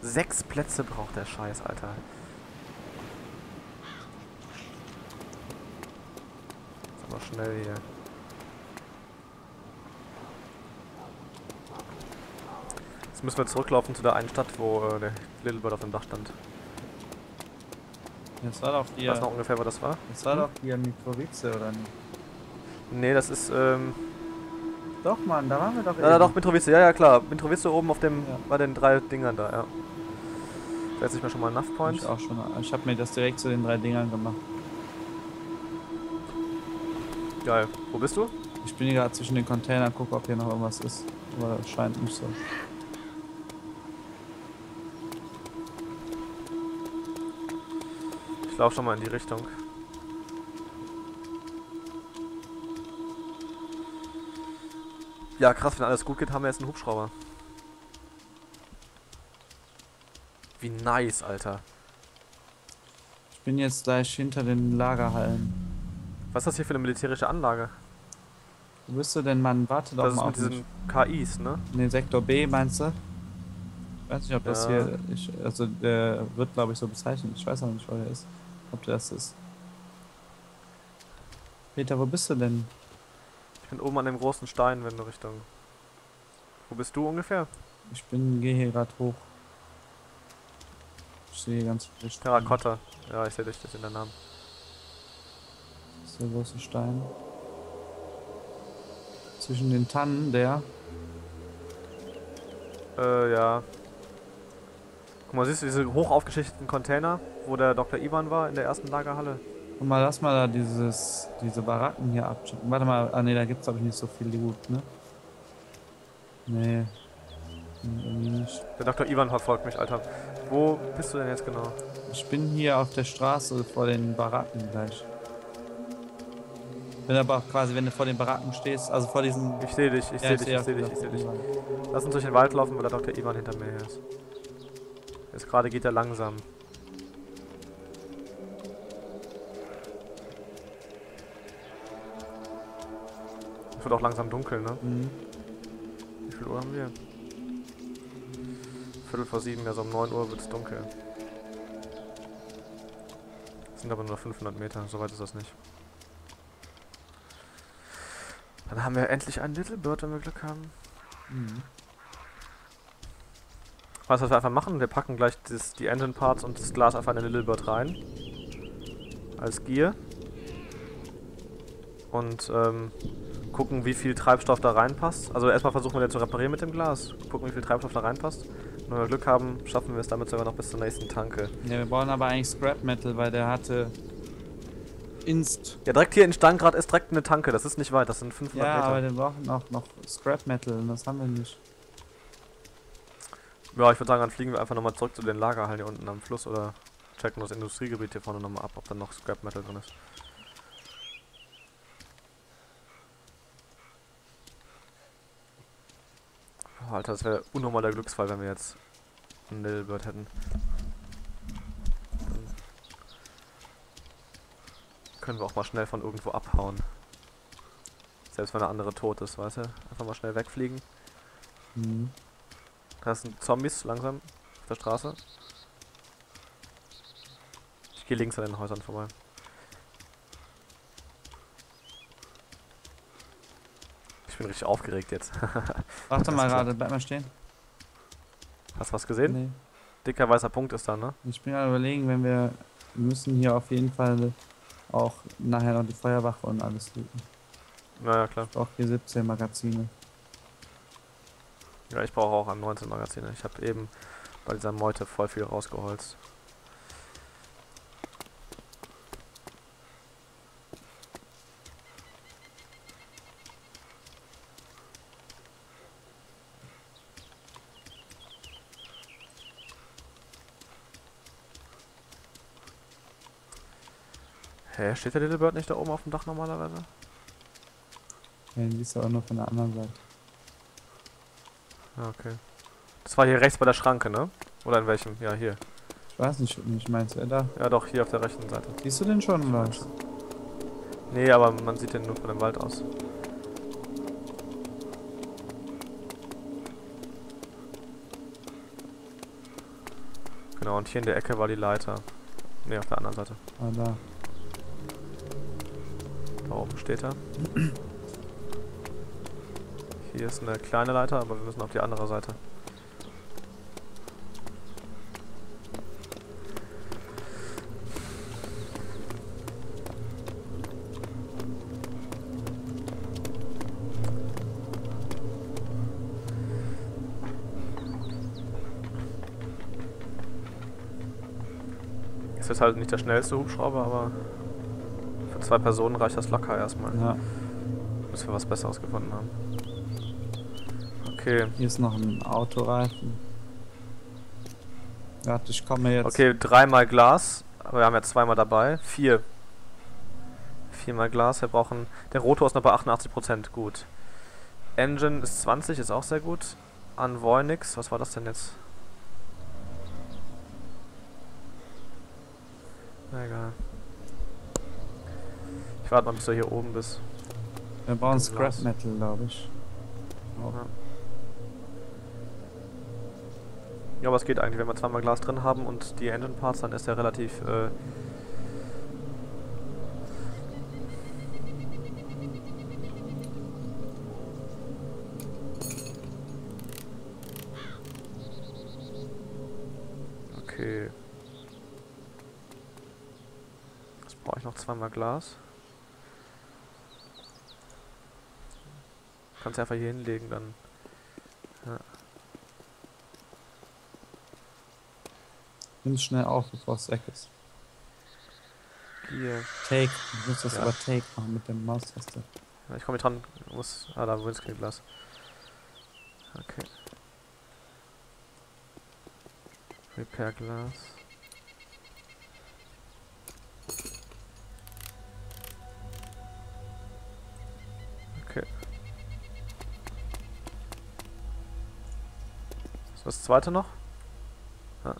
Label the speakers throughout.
Speaker 1: 6 Plätze braucht der Scheiß, Alter. Ist aber schnell hier. Jetzt müssen wir zurücklaufen zu der einen Stadt, wo der Little Bird auf dem Dach stand.
Speaker 2: Das war doch hier.
Speaker 1: Weißt du noch ungefähr, wo das war?
Speaker 2: Das war doch hier Mitrovice, oder nicht?
Speaker 1: Nee, das ist,
Speaker 2: Doch, Mann, da waren wir doch
Speaker 1: ja, doch, Mitrovice, ja, ja, klar. Mitrovice oben auf dem,
Speaker 2: Ja.
Speaker 1: bei den 3 Dingern da, ja. Da setze ich mir schon mal einen Enough Point.
Speaker 2: Ich auch schon. Ich habe mir das direkt zu den 3 Dingern gemacht.
Speaker 1: Geil. Wo bist du?
Speaker 2: Ich bin hier gerade zwischen den Containern, gucke, ob hier noch irgendwas ist. Aber das scheint nicht so.
Speaker 1: Ich laufe schon mal in die Richtung. Ja, krass, wenn alles gut geht, haben wir jetzt einen Hubschrauber. Wie nice, Alter.
Speaker 2: Ich bin jetzt gleich hinter den Lagerhallen.
Speaker 1: Was ist das hier für eine militärische Anlage?
Speaker 2: Wo bist du denn, Mann? Warte doch
Speaker 1: Das ist
Speaker 2: mal
Speaker 1: mit
Speaker 2: auf
Speaker 1: diesen KIs, ne?
Speaker 2: Ne, Sektor B meinst du? Ich weiß nicht, ob das
Speaker 1: Ja.
Speaker 2: hier. Also der wird, glaube ich, so bezeichnet. Ich weiß auch nicht, wo der ist. Ob der das ist. Peter, wo bist du denn?
Speaker 1: Ich bin oben an dem großen Stein, wenn du Richtung... Wo bist du ungefähr?
Speaker 2: Ich gehe hier gerade hoch. Ich sehe ganz frisch.
Speaker 1: Terrakotta. Ja, ich sehe dich, das ist in der Namen.
Speaker 2: Das ist der große Stein. Zwischen den Tannen, der.
Speaker 1: Ja. Guck mal, siehst du diese hoch aufgeschichteten Container, wo der Dr. Ivan war in der ersten Lagerhalle?
Speaker 2: Guck mal, lass mal da diese Baracken hier abchecken. Warte mal, ah ne, da gibt's glaube ich nicht so viel Loot, ne? Nee. Irgendwie nicht.
Speaker 1: Der Dr. Ivan verfolgt mich, Alter. Wo bist du denn jetzt genau?
Speaker 2: Ich bin hier auf der Straße vor den Baracken gleich. Bin aber auch quasi, wenn du vor den Baracken stehst, also vor diesen...
Speaker 1: Ich sehe dich, ich sehe dich,
Speaker 2: sehe
Speaker 1: ich sehe dich,
Speaker 2: auch
Speaker 1: ich sehe dich.
Speaker 2: Ivan.
Speaker 1: Lass uns durch den Wald laufen, weil der Dr. Ivan hinter mir her ist. Jetzt gerade geht er langsam. Es wird auch langsam dunkel, ne?
Speaker 2: Mhm.
Speaker 1: Wie viel Uhr haben wir? Viertel vor 7, also um 9 Uhr wird es dunkel. Das sind aber nur 500 Meter, so weit ist das nicht. Dann haben wir endlich einen Little Bird, wenn wir Glück haben.
Speaker 2: Mhm.
Speaker 1: Weißt du, was wir einfach machen? Wir packen gleich die Engine Parts und das Glas einfach in den Little Bird rein. Als Gier. Und gucken, wie viel Treibstoff da reinpasst. Also erstmal versuchen wir den zu reparieren mit dem Glas. Gucken, wie viel Treibstoff da reinpasst. Und wenn wir Glück haben, schaffen wir es damit sogar noch bis zur nächsten Tanke.
Speaker 2: Ja, wir brauchen aber eigentlich Scrap Metal, weil der hatte
Speaker 1: Ja, direkt hier in Stangrad ist direkt eine Tanke. Das ist nicht weit, das sind 500
Speaker 2: Ja,
Speaker 1: Meter.
Speaker 2: aber wir brauchen auch noch Scrap Metal und das haben wir nicht.
Speaker 1: Ja, ich würde sagen, dann fliegen wir einfach nochmal zurück zu den Lagerhallen hier unten am Fluss oder checken das Industriegebiet hier vorne nochmal ab, ob da noch Scrap Metal drin ist. Oh, Alter, das wäre unnormal der Glücksfall, wenn wir jetzt einen Little Bird hätten. Dann können wir auch mal schnell von irgendwo abhauen. Selbst wenn der andere tot ist, weißt du? Einfach mal schnell wegfliegen.
Speaker 2: Mhm.
Speaker 1: Da sind Zombies langsam auf der Straße. Ich gehe links an den Häusern vorbei. Ich bin richtig aufgeregt jetzt.
Speaker 2: Warte mal gerade, bleib mal stehen.
Speaker 1: Hast du was gesehen?
Speaker 2: Nee.
Speaker 1: Dicker weißer Punkt ist da, ne?
Speaker 2: Ich bin gerade überlegen, wir müssen hier auf jeden Fall auch nachher noch die Feuerwache und alles looten.
Speaker 1: Naja, klar.
Speaker 2: Ich brauche hier 17 Magazine.
Speaker 1: Ja, ich brauche auch an 19 Magazine. Ich habe eben bei dieser Meute voll viel rausgeholzt. Hä, steht der Little Bird nicht da oben auf dem Dach normalerweise?
Speaker 2: Ja, den siehst du auch nur von der anderen Seite.
Speaker 1: Ja, okay. Das war hier rechts bei der Schranke, ne? Oder in welchem? Ja, hier.
Speaker 2: Ich weiß nicht meinst du da?
Speaker 1: Ja, doch, hier auf der rechten Seite.
Speaker 2: Siehst du den schon oder was?
Speaker 1: Nee, aber man sieht den nur von dem Wald aus. Genau, und hier in der Ecke war die Leiter. Ne, auf der anderen Seite.
Speaker 2: Ah, da.
Speaker 1: Da oben steht er. Hier ist eine kleine Leiter, aber wir müssen auf die andere Seite. Ist jetzt halt nicht der schnellste Hubschrauber, aber für 2 Personen reicht das locker erstmal.
Speaker 2: Ja.
Speaker 1: Bis wir was Besseres gefunden haben. Okay.
Speaker 2: Hier ist noch ein Autoreifen. Warte, ich komme jetzt.
Speaker 1: Okay, 3-mal Glas. Aber wir haben ja 2-mal dabei. 4. 4-mal Glas. Wir brauchen. Der Rotor ist noch bei 88%. Gut. Engine ist 20, ist auch sehr gut. Envoy nix. Was war das denn jetzt? Na egal. Ich warte mal, bis du hier oben bist.
Speaker 2: Wir brauchen
Speaker 1: Glas.
Speaker 2: Scrap Metal, glaube ich. Oh.
Speaker 1: Ja. Ja, aber es geht eigentlich, wenn wir 2-mal Glas drin haben und die Engine Parts, dann ist der relativ okay. Jetzt brauche ich noch 2-mal Glas. Kannst du einfach hier hinlegen, dann. Ja.
Speaker 2: Nimm es schnell auf, bevor es weg ist.
Speaker 1: Hier.
Speaker 2: Take. Du musst das
Speaker 1: Ja.
Speaker 2: über Take machen mit dem Maustaste.
Speaker 1: Ja, ich komme nicht dran. Da Windscreen-Glas. Okay. Repair Glas. Okay. Ist das zweite noch? Ja.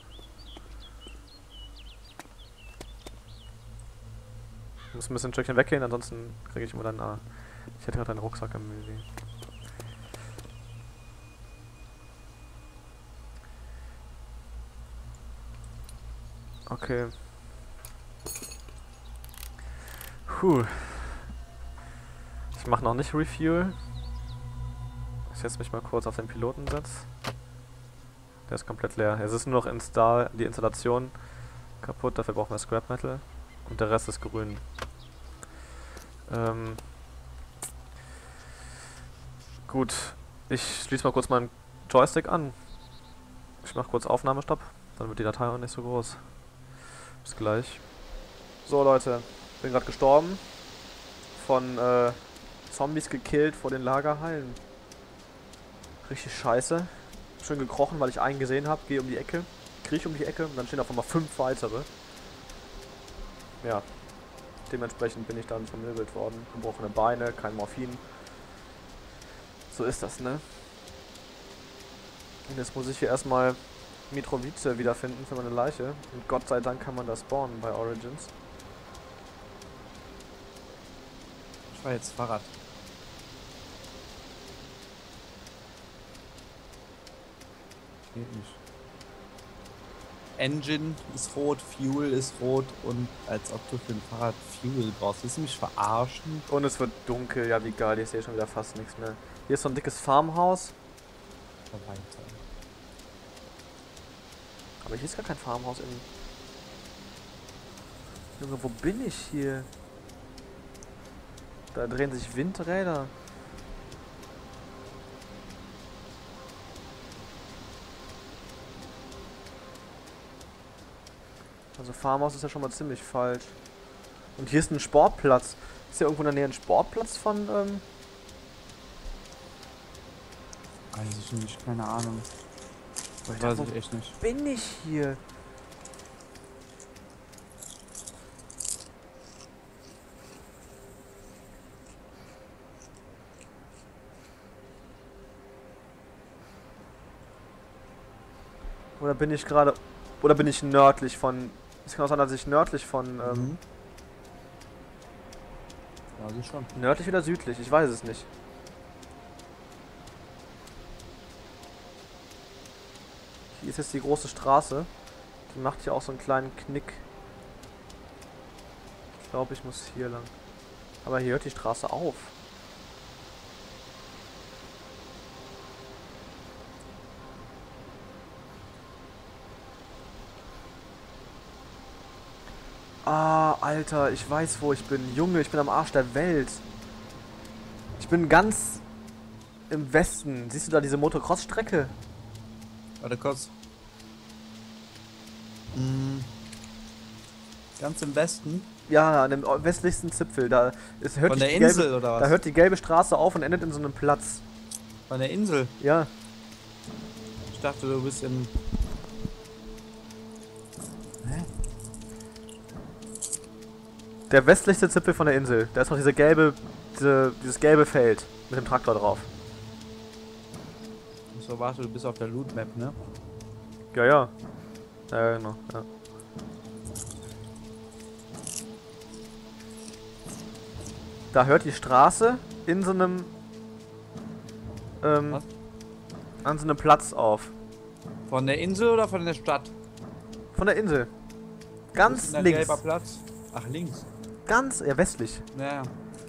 Speaker 1: Ich muss ein bisschen ein Stückchen weggehen, ansonsten kriege ich immer dann. Ich hätte gerade einen Rucksack am Menü. Okay. Puh. Ich mache noch nicht Refuel. Ich setze mich mal kurz auf den Pilotensitz. Der ist komplett leer. Es ist nur noch die Installation kaputt, dafür brauchen wir Scrap Metal. Und der Rest ist grün. Gut. Ich schließe mal kurz meinen Joystick an. Ich mache kurz Aufnahmestopp. Dann wird die Datei auch nicht so groß. Bis gleich. So Leute, bin gerade gestorben. Von Zombies gekillt vor den Lagerhallen. Richtig scheiße. Schön gekrochen, weil ich einen gesehen habe. Gehe um die Ecke. Kriege um die Ecke und dann stehen auf einmal 5 weitere. Ja. Dementsprechend bin ich dann vermöbelt worden. Gebrochene Beine, kein Morphin. So ist das, ne? Und jetzt muss ich hier erstmal Mitrovice wiederfinden für meine Leiche. Und Gott sei Dank kann man das spawnen bei Origins.
Speaker 2: Ich fahr jetzt Fahrrad. Geht nicht. Engine ist rot, Fuel ist rot und als ob du für ein Fahrrad Fuel brauchst. Willst du mich verarschen?
Speaker 1: Und es wird dunkel, ja wie geil, ich sehe schon wieder fast nichts mehr. Hier ist so ein dickes Farmhaus.
Speaker 2: Weiter.
Speaker 1: Aber hier ist gar kein Farmhaus in... Junge, wo bin ich hier? Da drehen sich Windräder. Also Farmhaus ist ja schon mal ziemlich falsch. Und hier ist ein Sportplatz. Ist ja irgendwo in der Nähe ein Sportplatz von,
Speaker 2: Weiß ich nicht, keine Ahnung. Das
Speaker 1: Alter,
Speaker 2: weiß ich echt nicht.
Speaker 1: bin ich hier? Oder bin ich gerade... Oder bin ich nördlich von... Es kann auch sein, dass ich nördlich von...
Speaker 2: Ja, sie schon.
Speaker 1: Nördlich oder südlich? Ich weiß es nicht. Hier ist jetzt die große Straße. Die macht hier auch so einen kleinen Knick. Ich glaube, ich muss hier lang. Aber hier hört die Straße auf. Ah, Alter, ich weiß, wo ich bin. Junge, ich bin am Arsch der Welt. Ich bin ganz im Westen. Siehst du da diese Motocross-Strecke?
Speaker 2: Warte kurz. Ganz im Westen?
Speaker 1: Ja, an dem westlichsten Zipfel. Da hört
Speaker 2: Von der Insel oder was?
Speaker 1: Da hört die gelbe Straße auf und endet in so einem Platz.
Speaker 2: Von der Insel?
Speaker 1: Ja.
Speaker 2: Ich dachte, du bist im... Hä?
Speaker 1: Der westlichste Zipfel von der Insel. Da ist noch dieses gelbe Feld mit dem Traktor drauf.
Speaker 2: So, warte, du bist auf der Loot Map, ne?
Speaker 1: Ja, ja. Ja, genau. Ja. Da hört die Straße in so einem
Speaker 2: Was?
Speaker 1: an so einem Platz auf.
Speaker 2: Von der Insel oder von der Stadt?
Speaker 1: Von der Insel.
Speaker 2: Wo ist
Speaker 1: Ganz
Speaker 2: denn der
Speaker 1: links.
Speaker 2: gelber Platz? Ach, links.
Speaker 1: Ganz, ja, westlich.
Speaker 2: Ja.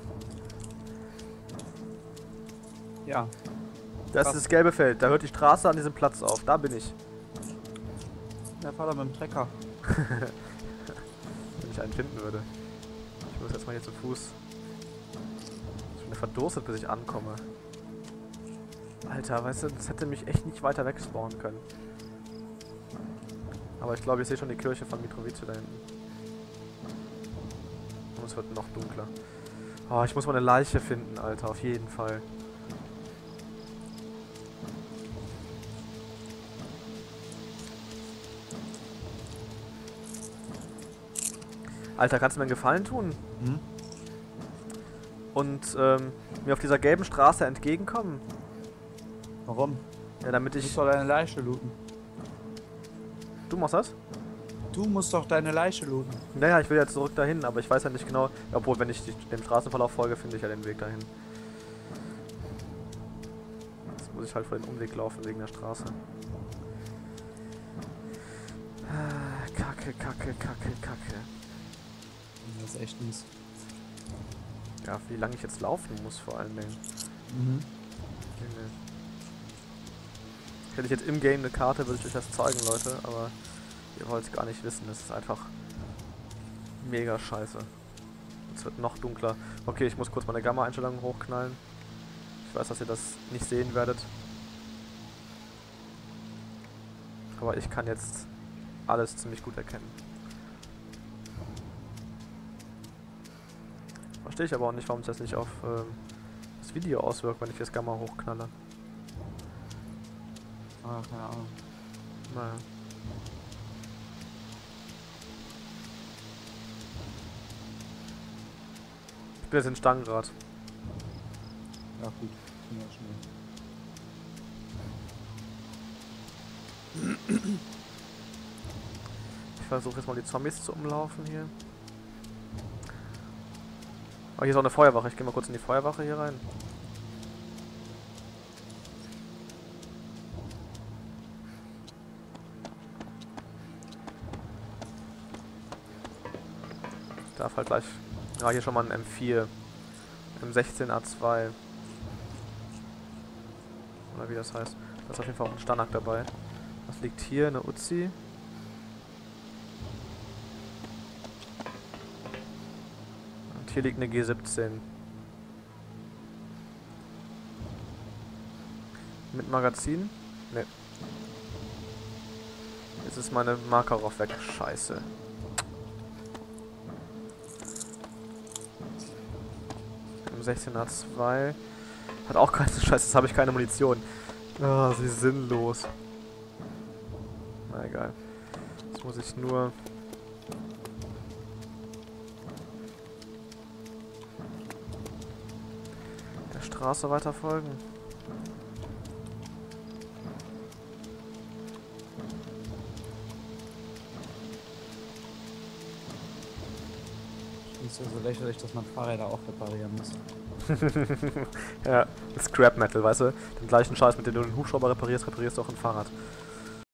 Speaker 2: Ja.
Speaker 1: Das
Speaker 2: Krass.
Speaker 1: ist das gelbe Feld. Da hört die Straße an diesem Platz auf. Da bin ich.
Speaker 2: Ja, fahr doch mit dem Trecker.
Speaker 1: Wenn ich einen finden würde. Ich muss jetzt mal hier zu Fuß. Ich bin verdurstet, bis ich ankomme. Alter, weißt du, das hätte mich echt nicht weiter wegspawnen können. Aber ich glaube, ich sehe schon die Kirche von Mitrovica da hinten. Und es wird noch dunkler. Oh, ich muss mal eine Leiche finden, Alter, auf jeden Fall. Alter, kannst du mir einen Gefallen tun?
Speaker 2: Hm?
Speaker 1: Und mir auf dieser gelben Straße entgegenkommen?
Speaker 2: Warum?
Speaker 1: Ja, damit
Speaker 2: Du musst
Speaker 1: ich...
Speaker 2: doch deine Leiche looten.
Speaker 1: Du machst das?
Speaker 2: Du musst doch deine Leiche looten.
Speaker 1: Naja, ich will ja zurück dahin, aber ich weiß ja nicht genau... Obwohl, wenn ich dem Straßenverlauf folge, finde ich ja den Weg dahin. Jetzt muss ich halt vor den Umweg laufen, wegen der Straße. Kacke, kacke, kacke, kacke.
Speaker 2: Das ist echt mies.
Speaker 1: Ja, wie lange ich jetzt laufen muss, vor allen Dingen.
Speaker 2: Mhm.
Speaker 1: Hätte ich jetzt im Game eine Karte, würde ich euch das zeigen, Leute, aber ihr wollt es gar nicht wissen. Es ist einfach mega scheiße. Es wird noch dunkler. Okay, ich muss kurz meine Gamma-Einstellungen hochknallen. Ich weiß, dass ihr das nicht sehen werdet. Aber ich kann jetzt alles ziemlich gut erkennen. Verstehe ich aber auch nicht, warum sich das nicht auf das Video auswirkt, wenn ich das Gamma hochknalle.
Speaker 2: Ah, keine Ahnung.
Speaker 1: Naja. Ich bin jetzt in Stangenrad.
Speaker 2: Ja, gut. Bin ja schnell.
Speaker 1: Ich versuche jetzt mal die Zombies zu umlaufen hier. Oh, hier ist auch eine Feuerwache. Ich gehe mal kurz in die Feuerwache hier rein. Ich darf halt gleich... Ja, hier schon mal ein M4. M16A2. Oder wie das heißt. Da ist auf jeden Fall auch ein Stanak dabei. Was liegt hier? Eine Uzi. Und hier liegt eine G17. Mit Magazin? Ne. Jetzt ist meine Makarov weg. Scheiße. M16A2. Hat auch keine Scheiße, jetzt habe ich keine Munition. Ah, sie ist sinnlos. Na egal. Jetzt muss ich nur... der Straße weiter folgen.
Speaker 2: Ist ja so lächerlich, dass man Fahrräder auch reparieren muss.
Speaker 1: Ja, Scrap Metal, weißt du? Den gleichen Scheiß, mit dem du einen Hubschrauber reparierst, reparierst du auch ein Fahrrad.